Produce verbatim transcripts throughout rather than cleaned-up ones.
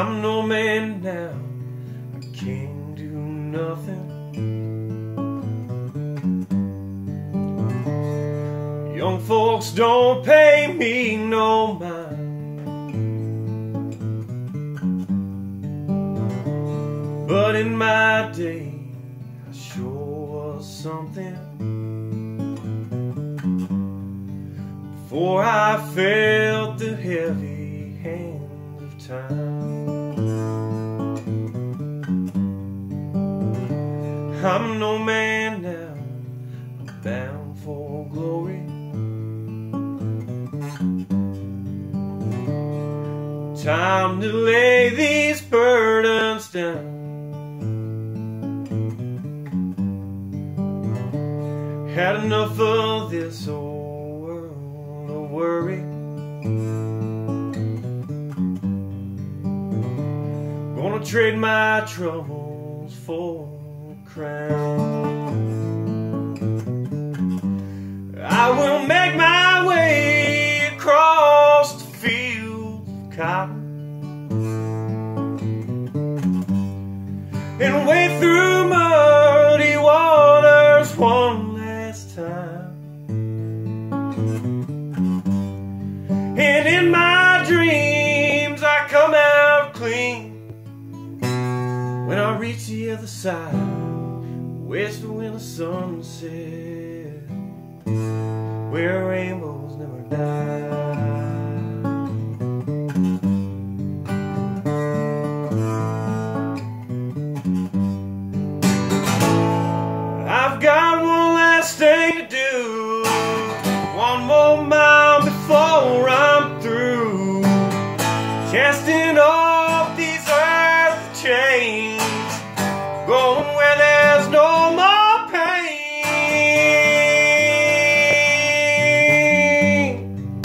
I'm no man now, I can't do nothing. Young folks don't pay me no mind. But in my day, I sure was something. Before I felt the heavy hand of time. I'm no man now, I'm bound for glory. Time to lay these burdens down. Had enough of this old world of worry. Gonna trade my troubles for a crown. I will make my way across the fields of cotton and wade through muddy waters one last time. And in my dreams I come out clean when I reach the other side, west when the sun sets, where rainbows never die. I've got one last thing to do, one more mile before I'm through, casting off these earth chains, going where there's no more pain.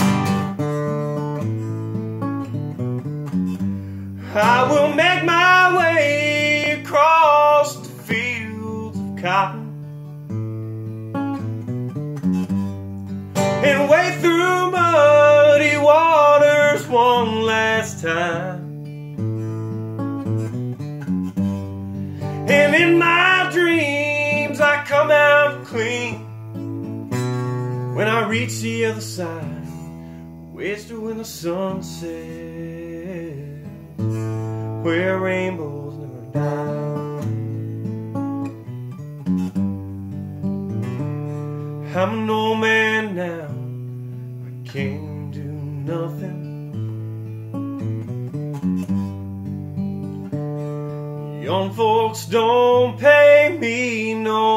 I will make my way across the fields of cotton and wade through muddy waters one last time. And in my dreams I come out clean when I reach the other side, west when the sun sets, where rainbows never die. I'm no man now, I can't do nothing. Young folks don't pay me no